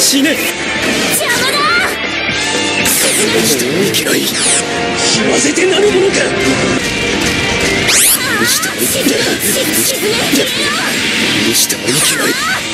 死ね。 邪魔だ。 許してはいけない。死なせてなるものか。許してはいけない。許してはいけない。